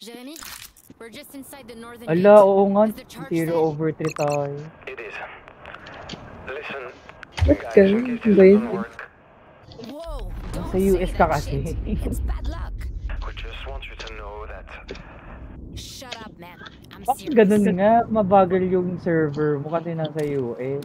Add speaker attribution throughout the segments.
Speaker 1: Jeremy, we're just inside the northern
Speaker 2: Ala,
Speaker 1: gate.
Speaker 2: oo nga.
Speaker 1: Is the charge
Speaker 2: 0
Speaker 1: set?
Speaker 2: over 3 tayo.
Speaker 3: It is. Listen,
Speaker 4: Ba't
Speaker 3: guys,
Speaker 4: ganun?
Speaker 3: in case
Speaker 4: Ba
Speaker 3: this
Speaker 4: yun?
Speaker 3: doesn't work,
Speaker 1: Whoa, don't
Speaker 2: Sa
Speaker 1: say
Speaker 2: US ka
Speaker 1: that
Speaker 2: kasi.
Speaker 1: shit. It's bad luck.
Speaker 3: we just want you to know that
Speaker 1: Shut up, man. I'm
Speaker 2: Bakit
Speaker 1: serious.
Speaker 2: ganun nga? Mabagal yung server mo kasi nasa US.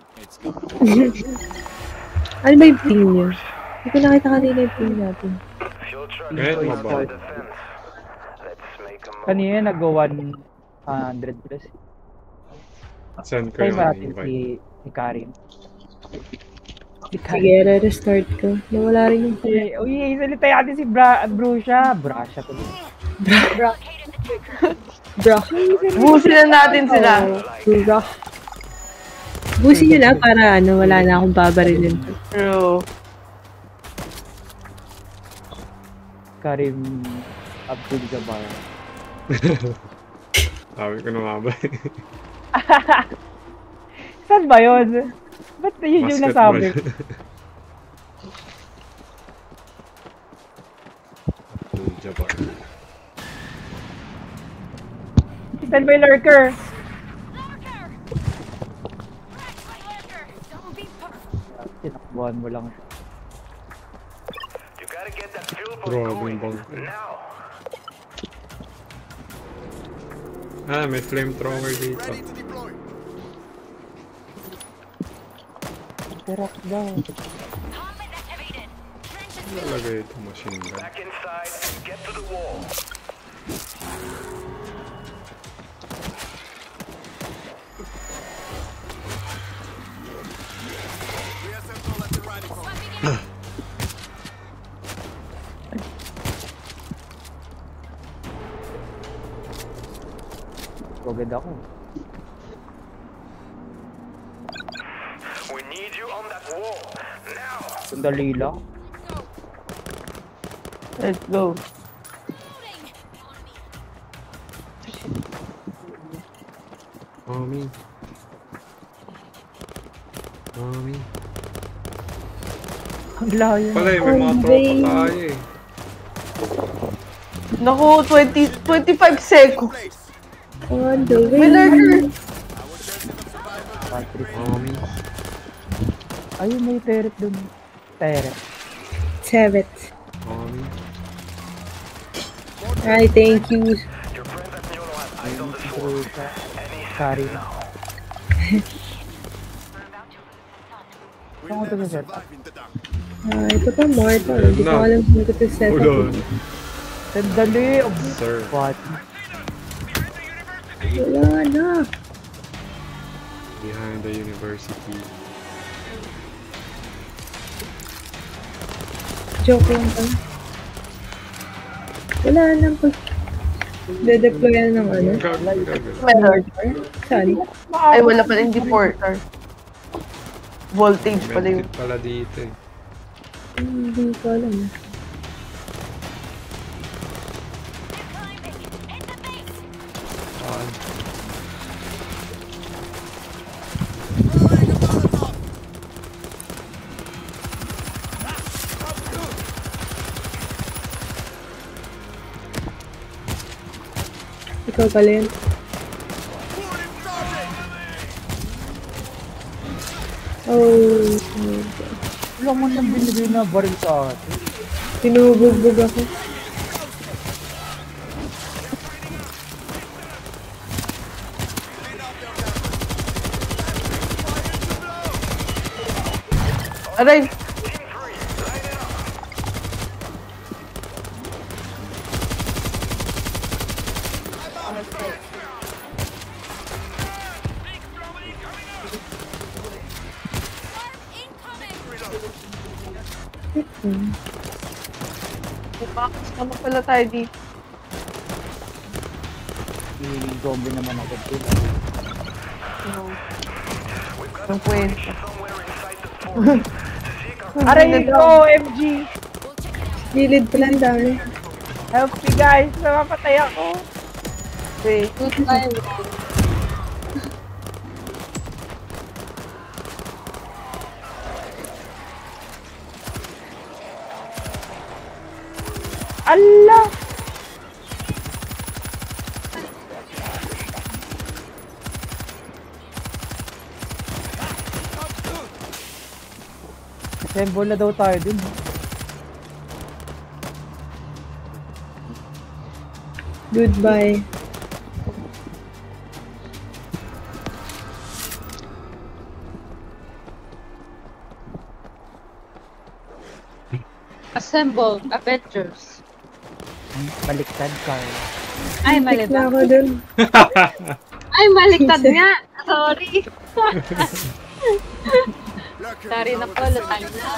Speaker 4: Ano ba yung ping niya? Hindi ko nakita kanina yung ping natin.
Speaker 3: fuel truck
Speaker 5: Kahit
Speaker 3: is
Speaker 5: mababa.
Speaker 3: outside the fence. Let's make a move.
Speaker 2: Kanina nag-100 plus.
Speaker 5: Send ko
Speaker 2: Try
Speaker 5: yung
Speaker 2: natin
Speaker 5: invite.
Speaker 2: si Karin. Si
Speaker 4: Sige, re-restart ko. Nawala rin yung ping.
Speaker 2: Uy, salita natin si Brusha. Brusha to.
Speaker 4: Bro.
Speaker 6: Busin na natin sila.
Speaker 4: Bro. Busin nyo na para ano, wala na akong babarilin.
Speaker 6: True.
Speaker 2: Karim Abdul Jabbar.
Speaker 5: Sabi ko na nga ba?
Speaker 2: Saan ba yun? Ba't yun yung nasabi?
Speaker 5: Jabbar.
Speaker 2: Saan ba yung lurker? Tinakbuhan mo lang siya.
Speaker 3: You gotta get that fuel boat
Speaker 5: Grabe
Speaker 3: going
Speaker 5: yung bangko.
Speaker 3: now.
Speaker 5: May flamethrower dito.
Speaker 2: Terak daw.
Speaker 5: Nalagay ito machine gun.
Speaker 3: Back inside and get to the wall.
Speaker 2: Pagod ako.
Speaker 3: We need you on that wall now.
Speaker 2: Sandali lang.
Speaker 6: Let's go.
Speaker 5: Mommy. Mommy.
Speaker 2: Ang layo.
Speaker 5: Pala may mga tropa tayo eh.
Speaker 6: Naku, 25 seconds.
Speaker 4: On the way.
Speaker 6: May lurker.
Speaker 2: Patrick.
Speaker 5: Mommy.
Speaker 2: Ayun, may turret dun. Turret.
Speaker 4: 7.
Speaker 5: Mommy.
Speaker 4: Ay, thank you.
Speaker 3: Your friends at Nyolo have eyes on the sword.
Speaker 2: Brusha.
Speaker 3: Any
Speaker 2: Karin.
Speaker 3: now.
Speaker 2: Saan ko ito sa set?
Speaker 4: Ito pa mortal. Hindi ko alam kung ito set up.
Speaker 5: Ulon.
Speaker 2: Sandali.
Speaker 5: Sir.
Speaker 2: What?
Speaker 4: Wala na.
Speaker 5: Behind the university.
Speaker 4: Joke lang ba? Wala nang pag... De-deploy ng ano?
Speaker 6: May lurker.
Speaker 4: Saan?
Speaker 6: Ay, wala pala, hindi porter. Voltage pala yun.
Speaker 5: Medkit pala dito eh.
Speaker 4: Hindi ko alam.
Speaker 5: Saan?
Speaker 4: Ikaw pala yun. Oh,
Speaker 2: Wala mo nang binigay na baril sa atin.
Speaker 4: pinubugbog ako.
Speaker 6: Aray! Sama pala tayo dito.
Speaker 2: I-zombie naman agad dito.
Speaker 6: Ang kwento.
Speaker 2: Aray ko, MG!
Speaker 4: Gilid pala ang dami.
Speaker 2: Help me guys! Namapatay ako!
Speaker 6: Wait.
Speaker 2: Allah! Assemble na daw tayo dun.
Speaker 4: Goodbye.
Speaker 7: Assemble Avengers.
Speaker 2: Baliktad ka.
Speaker 7: Ay,
Speaker 4: Tik na
Speaker 7: mali
Speaker 4: ako dun.
Speaker 7: Ay, baliktad nga. Sorry. Sorry na po, lutang na.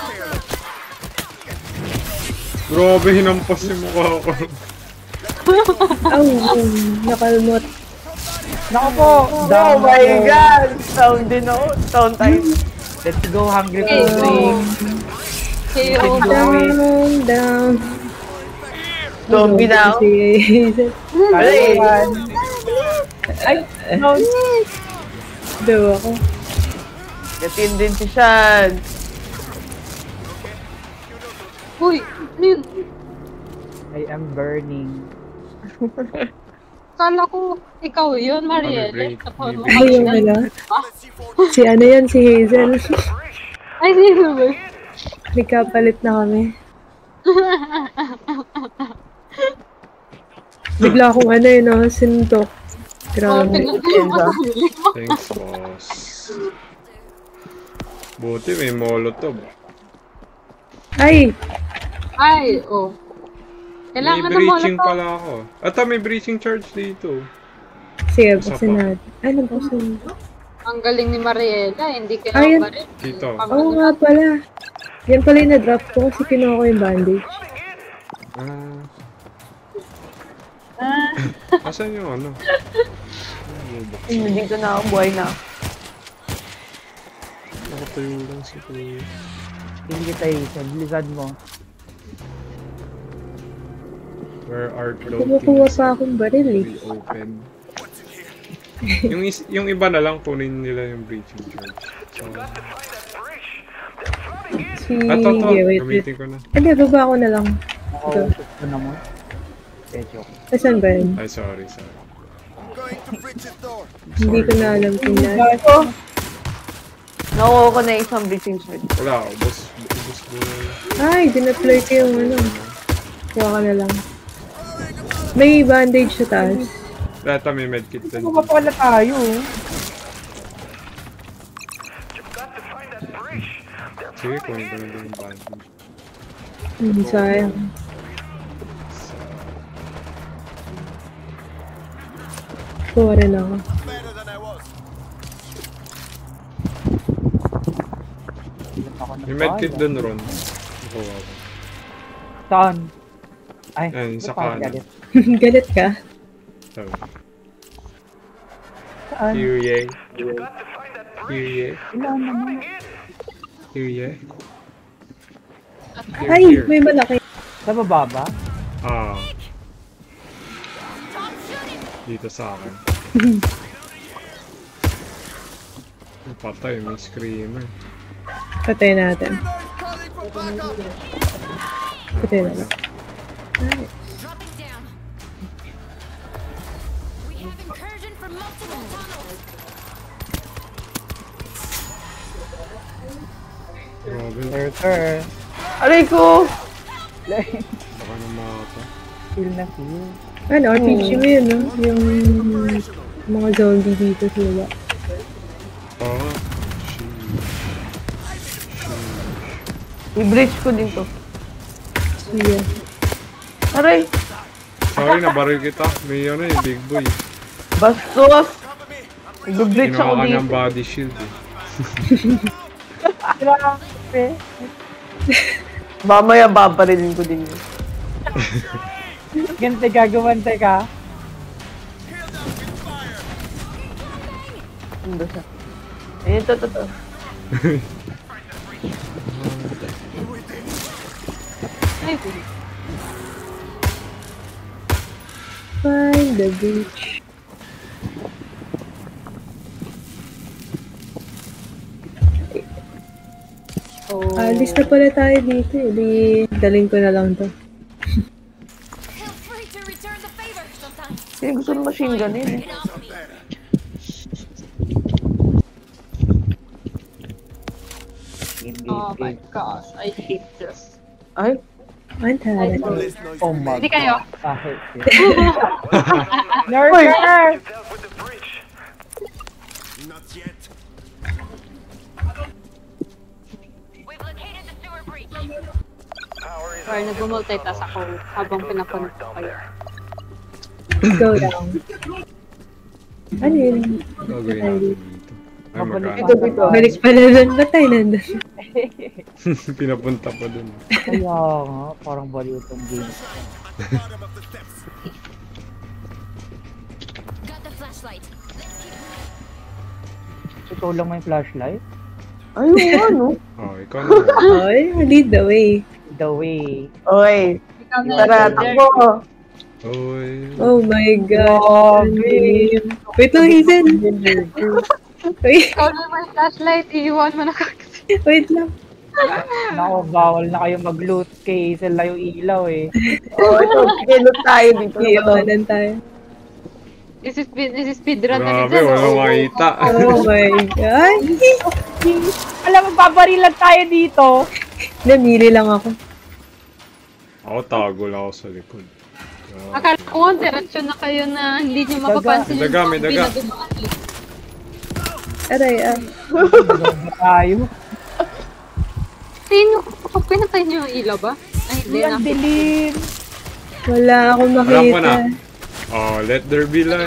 Speaker 5: Grabe, hinampas yung mukha ko.
Speaker 4: Aw, nakalmot.
Speaker 2: Naku po!
Speaker 6: Oh my God! Sound din ako. Sound time.
Speaker 2: Let's go, hungry
Speaker 7: Okay,
Speaker 2: for drink.
Speaker 7: KO.
Speaker 4: Down.
Speaker 6: Zombie na ako.
Speaker 2: Kaya yan. Ay, no.
Speaker 4: Daw ako.
Speaker 6: Yatin din si Shan.
Speaker 7: Uy, ano yun?
Speaker 2: I am burning.
Speaker 7: Kala ko ikaw yun,
Speaker 5: May
Speaker 7: Marielle.
Speaker 5: break.
Speaker 7: Tapos mo
Speaker 4: Ay, yung
Speaker 7: kami
Speaker 4: wala.
Speaker 7: Ah,
Speaker 4: Si ano yan, si Hazel.
Speaker 7: Ay, sino ba?
Speaker 4: Nagkapalit na kami. Bigla akong ano yun, no? Sintok.
Speaker 7: Oh,
Speaker 4: Grabe.
Speaker 5: Thanks, boss. Buti may molotov.
Speaker 4: Ay!
Speaker 7: Ay, oh.
Speaker 5: May
Speaker 7: Kailangan na
Speaker 5: breaching
Speaker 7: molotov.
Speaker 5: pala ako. Ata, may breaching charge dito.
Speaker 4: Sige,
Speaker 5: Isa
Speaker 4: buksan
Speaker 5: pa.
Speaker 4: natin. Ano buksan?
Speaker 7: Ang galing ni Mariela, hindi
Speaker 4: Ayun.
Speaker 7: kailangan pa rin.
Speaker 5: Dito.
Speaker 4: Oo nga pala. Yan pala yung na-drop ko kasi kinuha ko yung bandage.
Speaker 5: Asan yung ano?
Speaker 6: Hindi ko na ako. Buhay na ako.
Speaker 5: Nakatayo lang si Kuya.
Speaker 2: Hindi kita isa. Bilisan mo.
Speaker 5: Where art
Speaker 4: Kumukuha
Speaker 5: floating?
Speaker 4: pa akong baril eh.
Speaker 5: We open. Yung iba na lang kunin nila yung breaching charge. So,
Speaker 4: Si...
Speaker 5: to.
Speaker 4: Yeah, wait.
Speaker 5: Gamitin ko na.
Speaker 4: Hindi, baba ako na lang.
Speaker 2: Nakausap ko naman. Joke.
Speaker 4: Asan ba yun?
Speaker 5: Ay, sorry.
Speaker 4: Hindi ko na alam tingnan.
Speaker 6: Ako. Nakuha ko na isang breaching sword.
Speaker 5: Wala, ubos mo na yun.
Speaker 4: Ay, dinaploy ko yung ano. Kuha ka na lang. May bandage sa taas.
Speaker 5: Data may medkit din.
Speaker 2: Ano pa pala tayo?
Speaker 5: Sige, kunin ko na lang yung bandage.
Speaker 4: Sayang. Kuha rin ako.
Speaker 2: Ako na
Speaker 5: May medkit
Speaker 2: pala.
Speaker 5: dun, Ron. Nakuha ko.
Speaker 2: Saan? Ay,
Speaker 5: Yan, sa
Speaker 2: parang
Speaker 5: kanan.
Speaker 2: galit.
Speaker 4: Galit ka?
Speaker 5: Sabi.
Speaker 2: Saan?
Speaker 5: Kyrie. Kyrie.
Speaker 2: Ilan naman?
Speaker 5: Kyrie.
Speaker 4: Ay, may malaki.
Speaker 2: Sa baba ba?
Speaker 5: Ah. Dito sa akin. Patay, may screamer.
Speaker 4: Patay natin. Patay na lang.
Speaker 1: Drop it down. We have incursion from multiple tunnels.
Speaker 5: Grabe,
Speaker 2: Sir.
Speaker 6: Aray ko!
Speaker 5: baka na mata.
Speaker 2: Kill na kill.
Speaker 4: Ano, RPG mo yun, no? Yung mga zombie dito sila.
Speaker 5: Ah,
Speaker 6: I-breach ko din to.
Speaker 4: Sige.
Speaker 6: Aray!
Speaker 5: sorry, nabaril kita. May ano eh, big boy.
Speaker 6: Bastos! I-breach ako
Speaker 5: Ginawa ka
Speaker 6: dito.
Speaker 5: niyang body shield eh.
Speaker 2: Grabe.
Speaker 6: Mamaya babarilin ko din yun.
Speaker 2: Gante gagawante ka.
Speaker 6: Ano siya? Ayun, to.
Speaker 7: Ay,
Speaker 4: Find the beach.
Speaker 7: oh.
Speaker 4: Alis na pala tayo dito. Di, daling ko na lang to.
Speaker 1: Feel free to return the favor sometimes.
Speaker 6: Kasi gusto ng machine gun yun eh.
Speaker 1: Get off me.
Speaker 7: Oh my gosh, I hate this.
Speaker 6: Ay,
Speaker 4: Ang taray.
Speaker 2: Oh my
Speaker 7: Hindi kayo.
Speaker 2: God.
Speaker 3: You dealt with the breach.
Speaker 1: We've located the sewer breach.
Speaker 3: Power is
Speaker 7: Or nag-multitask ako habang pinapunta ko kayo.
Speaker 4: Go down. Ano yun?
Speaker 5: Gagawin natin dito. Ay,
Speaker 2: Mabalik
Speaker 5: magkano.
Speaker 2: dito.
Speaker 4: Balik pala doon. Ba't tayo nandun?
Speaker 5: Pinapunta pa dun.
Speaker 2: Kaya nga, parang baliw tong game.
Speaker 1: Got the flashlight.
Speaker 2: Ito lang may flashlight.
Speaker 6: ayun ano?
Speaker 5: Oh, ikaw na.
Speaker 4: Oy, lead the way.
Speaker 2: The way.
Speaker 6: Oy,
Speaker 7: Ikaw na
Speaker 6: tara,
Speaker 7: leader.
Speaker 6: takbo.
Speaker 5: Oy.
Speaker 4: Oh my God. Ang dilim. Wait lang, Ethan. Wait,
Speaker 7: Ikaw na may flashlight, iiwan mo na kasi.
Speaker 4: wait lang.
Speaker 2: Nako, bawal na kayo mag-loot kay Hazel na yung ilaw eh.
Speaker 6: Oh, ito, kilot tayo dito.
Speaker 4: Iiwanan tayo.
Speaker 7: Speedrun na
Speaker 5: Grabe, walang makita.
Speaker 4: Oh my God.
Speaker 2: Alam mo, babarilan tayo dito.
Speaker 4: Namili lang ako.
Speaker 5: Ako tago lang ako sa likod.
Speaker 7: Akala ko nga, diretsyo na kayo na hindi nyo mapapansin
Speaker 5: May daga, may
Speaker 7: zombie
Speaker 5: daga.
Speaker 7: na dumaan eh.
Speaker 4: Aray,
Speaker 2: Ba tayo?
Speaker 7: Sino? Pinatay nyo yung ilaw ba? Ay, hindi na.
Speaker 2: Ang dilim.
Speaker 4: Wala akong
Speaker 5: Alam ko
Speaker 4: makita.
Speaker 5: na. Oh, let there be light.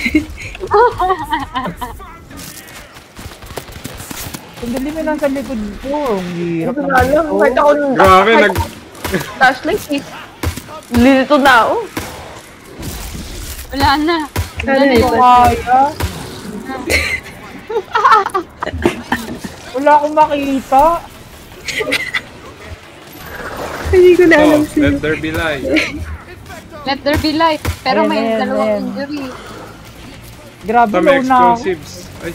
Speaker 2: Ang dilim na nasa likod ko. Ang hirap
Speaker 6: Ito
Speaker 2: naman
Speaker 6: na lang, kahit
Speaker 2: ito.
Speaker 6: ako nung
Speaker 5: Grabe, nag...
Speaker 6: flashlight eh. Lilito na ako.
Speaker 7: Wala na.
Speaker 4: Aray,
Speaker 2: Kaya. Wala akong makita.
Speaker 4: hindi ko na alam
Speaker 5: Oh,
Speaker 4: sino.
Speaker 5: let there be light.
Speaker 7: Let there be light. Pero
Speaker 2: Ayan,
Speaker 7: may
Speaker 2: ayan,
Speaker 7: dalawang
Speaker 2: ayan.
Speaker 7: injury.
Speaker 2: Grabe,
Speaker 5: Ito, may
Speaker 2: low na ako.
Speaker 5: explosives. Ay,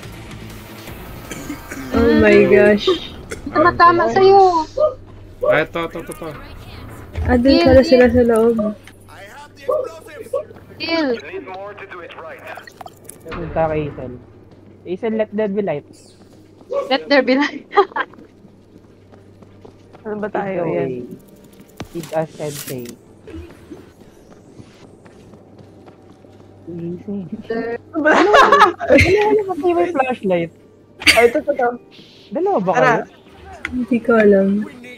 Speaker 4: Oh my gosh.
Speaker 7: Tama sa'yo.
Speaker 5: ay, ito.
Speaker 4: Ah, doon pala sila sa loob.
Speaker 7: Kill.
Speaker 3: You need more to do it right.
Speaker 2: Punta kay Hazel. Hazel, let there be light.
Speaker 7: Let there be light.
Speaker 6: Ano ba tayo?
Speaker 2: Lead the
Speaker 6: Yan.
Speaker 2: way. Lead us, Sensei. Easy. Wala pati may flashlight.
Speaker 6: Ay, ito.
Speaker 2: Dalawa ba
Speaker 6: Tara.
Speaker 2: kayo?
Speaker 4: Hindi ko alam.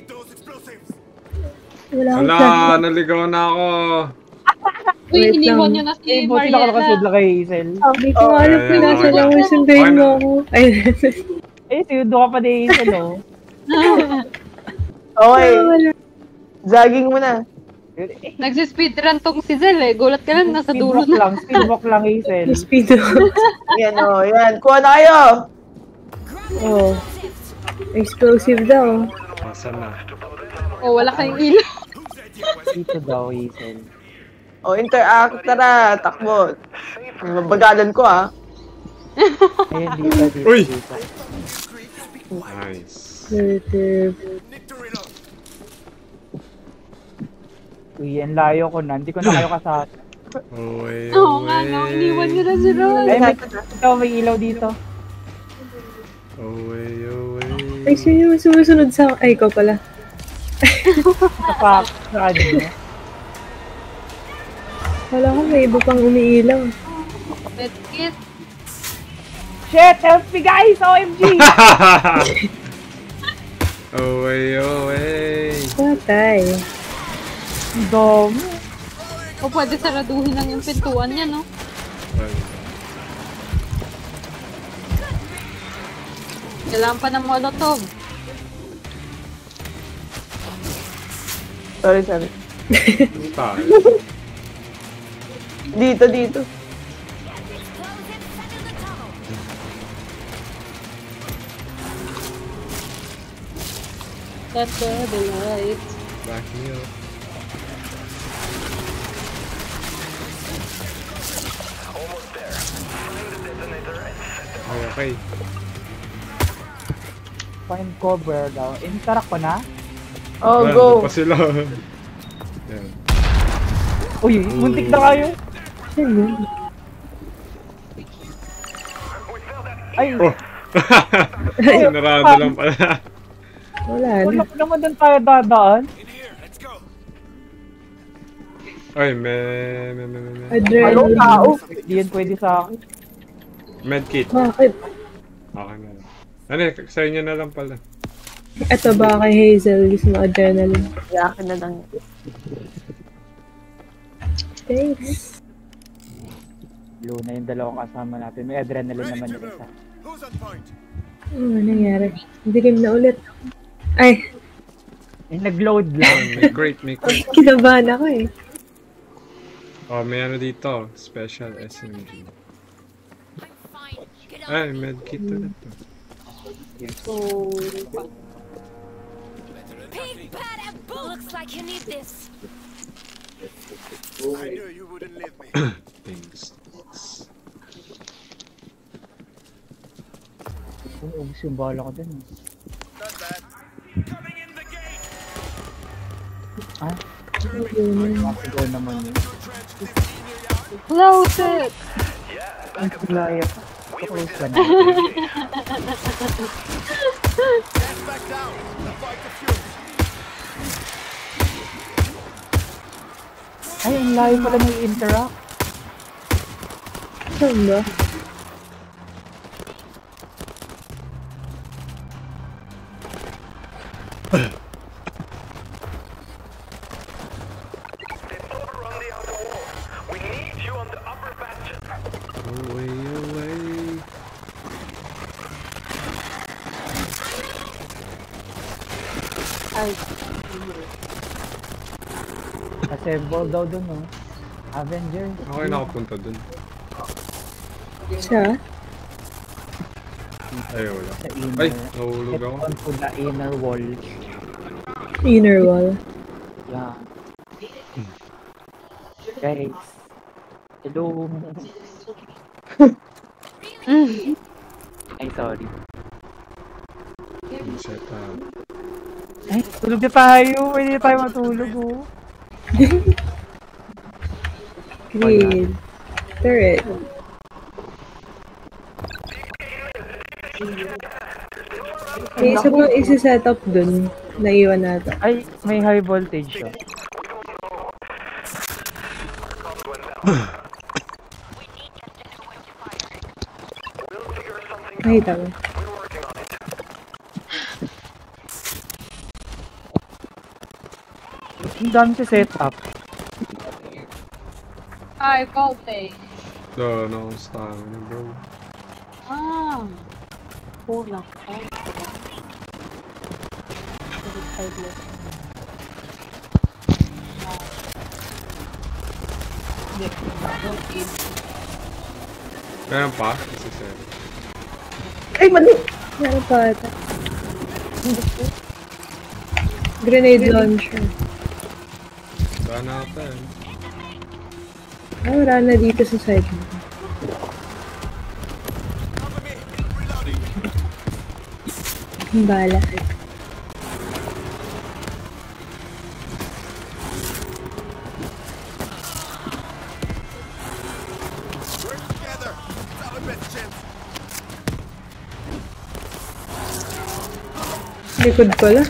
Speaker 4: Wala akong
Speaker 5: Wala,
Speaker 4: flashlight.
Speaker 5: naligaw na ako.
Speaker 7: Uy,
Speaker 4: Wait
Speaker 7: iniwan
Speaker 4: lang.
Speaker 7: nyo na si
Speaker 2: Eh, buti na nakasunod
Speaker 7: Mariela.
Speaker 2: lang kay Hazel.
Speaker 4: Hindi ko alam kung
Speaker 5: Ayan,
Speaker 4: nasa
Speaker 5: ayan.
Speaker 4: lang. Sundayin mo ako. Ay,
Speaker 2: Eh, sinundo ka pa ni Hazel, oh.
Speaker 6: Okay,
Speaker 4: wala.
Speaker 6: jogging mo na.
Speaker 7: Nagsispeedrun tong si Zel eh. Gulat ka lang, nasa dulo na.
Speaker 2: Speedwalk lang, Hazel.
Speaker 4: Speedo.
Speaker 6: Yan o, yan. Kuha na kayo!
Speaker 4: Oh. Explosive daw.
Speaker 5: Asan na?
Speaker 7: Oh, wala kayong ilaw.
Speaker 2: Dito daw, Hazel.
Speaker 6: O, interact. Tara, takbo. Bagalan ko ah.
Speaker 2: Ayun, dito.
Speaker 5: Uy!
Speaker 2: Dito.
Speaker 5: Nice.
Speaker 2: Uy, ang layo ko na. Hindi ko na kayo kasama.
Speaker 5: Oy,
Speaker 7: Oo nga, no. Iniwan nyo na si Ron.
Speaker 2: Ay, may ilaw dito.
Speaker 5: Oy.
Speaker 4: Ay, sino yung sumusunod sa... Ay, ikaw pala.
Speaker 2: Sa kanina.
Speaker 4: Wala ko may iba pang umiilaw.
Speaker 7: Let's get.
Speaker 2: Shit! Help me, guys! OMG!
Speaker 5: Oy.
Speaker 4: Patay.
Speaker 2: Ang dami.
Speaker 7: O pwede saraduhin lang yung pintuan niya, no?
Speaker 5: Ay,
Speaker 7: Kailangan pa ng molotov.
Speaker 6: Sorry.
Speaker 5: tayo.
Speaker 6: Dito.
Speaker 7: Let there be light.
Speaker 5: Back me up.
Speaker 3: Almost there. Find the detonator and set them
Speaker 5: Ay, okay.
Speaker 2: Find cover daw. Interact ko na?
Speaker 6: Oh,
Speaker 5: Ayan,
Speaker 6: go.
Speaker 5: doon pa sila. Yan.
Speaker 2: Uy, muntik na kayo.
Speaker 4: Saan yun?
Speaker 2: Ay,
Speaker 5: Oh! Sinarado lang pala.
Speaker 4: Wala na.
Speaker 2: Wala naman doon tayo dadaan.
Speaker 5: Ay,
Speaker 2: Hello,
Speaker 4: Adrenaline.
Speaker 2: tao. Hindi yan pwede sa akin.
Speaker 5: medkit.
Speaker 4: Bakit?
Speaker 5: Okay na. Ano, sa inyo na lang pala.
Speaker 4: Ito ba kay Hazel? Gusto mo adrenaline?
Speaker 6: Yakin na lang.
Speaker 4: Thanks.
Speaker 2: Blue na yung dalawang kasama natin. May adrenaline naman yung isa.
Speaker 4: Ano nangyari? Dilim na ulit. Ay,
Speaker 2: Eh, nag-load lang.
Speaker 5: May crate, may crate.
Speaker 4: kinabahan ako eh.
Speaker 5: Oh, may ano dito. Special SMG.
Speaker 1: I'm fine. Get on.
Speaker 5: Ay, medkit ulit to.
Speaker 1: Pig pad and boot. Looks like you need this.
Speaker 5: Things.
Speaker 2: Ubus yung bala ko dun. Ah? Makasigol naman yun.
Speaker 7: Loaded!
Speaker 2: Ang kulaya pa. Close ka na. Ay, ang layo pala nag-interact.
Speaker 4: Saan ba?
Speaker 3: Run the outer wall. We need you on the upper bastion.
Speaker 5: Away, away.
Speaker 2: Assemble daw dun, oh. Avengers.
Speaker 5: Ako ay nakapunta dun.
Speaker 4: Siya?
Speaker 5: Ay, wala.
Speaker 2: Sa inner.
Speaker 5: Ay, nahulog
Speaker 2: Get
Speaker 5: ako.
Speaker 2: onto the inner wall.
Speaker 4: Inner wall.
Speaker 2: Yeah. Guys. Hello. Ay, sorry.
Speaker 5: Set up.
Speaker 2: Ay, tulog na tayo. Pwede na tayo matulog, oh.
Speaker 4: Green. Turret. May isa pang isi-set up dun. Naiwan natin.
Speaker 2: Ay, may high voltage siya.
Speaker 4: Nakita ko.
Speaker 2: Ang dami sa setup.
Speaker 7: Ay, voltage.
Speaker 5: No, no, stamina, bro.
Speaker 7: Ah. Kulang.
Speaker 5: Meron pa? Kasi seven.
Speaker 6: Ay, mali!
Speaker 4: Meron pa ata. Grenade launcher.
Speaker 5: Saan natin?
Speaker 4: Ah, wala na dito sa side mo. Ang bala. Likod pala.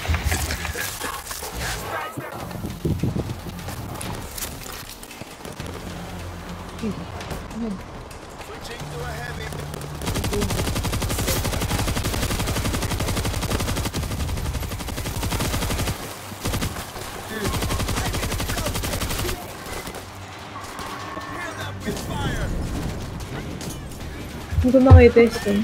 Speaker 4: Hindi ko makita yung stun.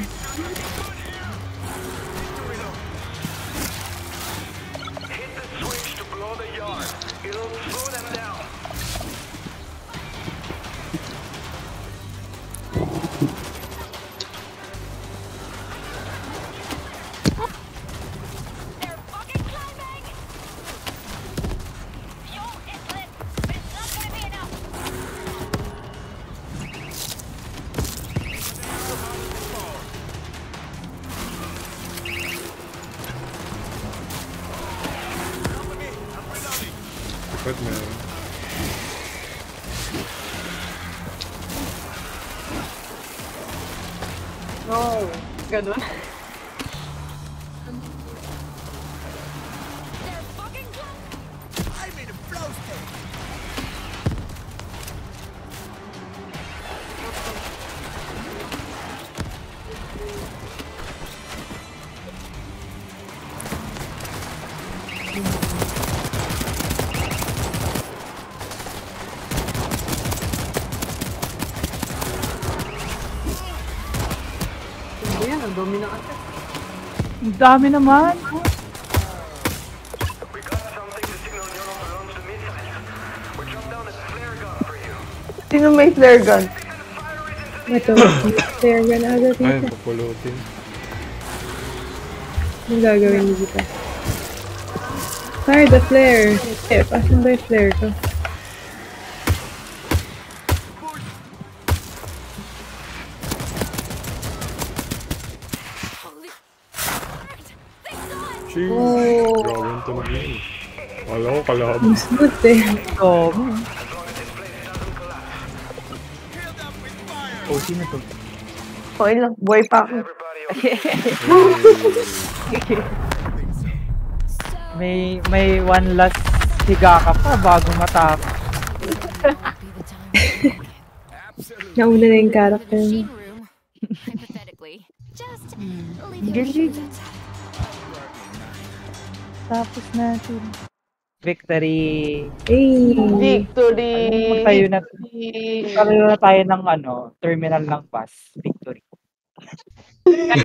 Speaker 3: Hit the switch to blow the yard. It'll slow them down.
Speaker 1: They're fucking climbing! Fuel is lit, but it's not gonna be enough.
Speaker 5: Ba't meron?
Speaker 6: No. Ganun.
Speaker 2: Ang dami naman.
Speaker 3: We got something to signal your belongs to missiles. We dropped down a flare gun for you.
Speaker 6: Sino may flare gun?
Speaker 4: Ito, flare gun agad
Speaker 5: Ay,
Speaker 4: dito.
Speaker 5: papulutin.
Speaker 4: Anong gagawin niyo dito? Fire the flare. Eh, pasan ba yung flare ko?
Speaker 1: Holy...
Speaker 5: Jeez. Grabe yung tunog yun. Wala ko kalaban.
Speaker 4: Ang smooth eh.
Speaker 2: So, oh, sino to?
Speaker 6: Okay lang, buhay pa ako.
Speaker 2: May one last higa ka pa bago matapos.
Speaker 4: Nauna na yung character
Speaker 1: Machine
Speaker 4: mo.
Speaker 1: room. Hypothetically. Just leave
Speaker 2: Galing.
Speaker 1: it.
Speaker 2: Tapos natin. Victory.
Speaker 4: Hey!
Speaker 6: Victory!
Speaker 2: Tayo na tayo ng terminal ng bus. Victory.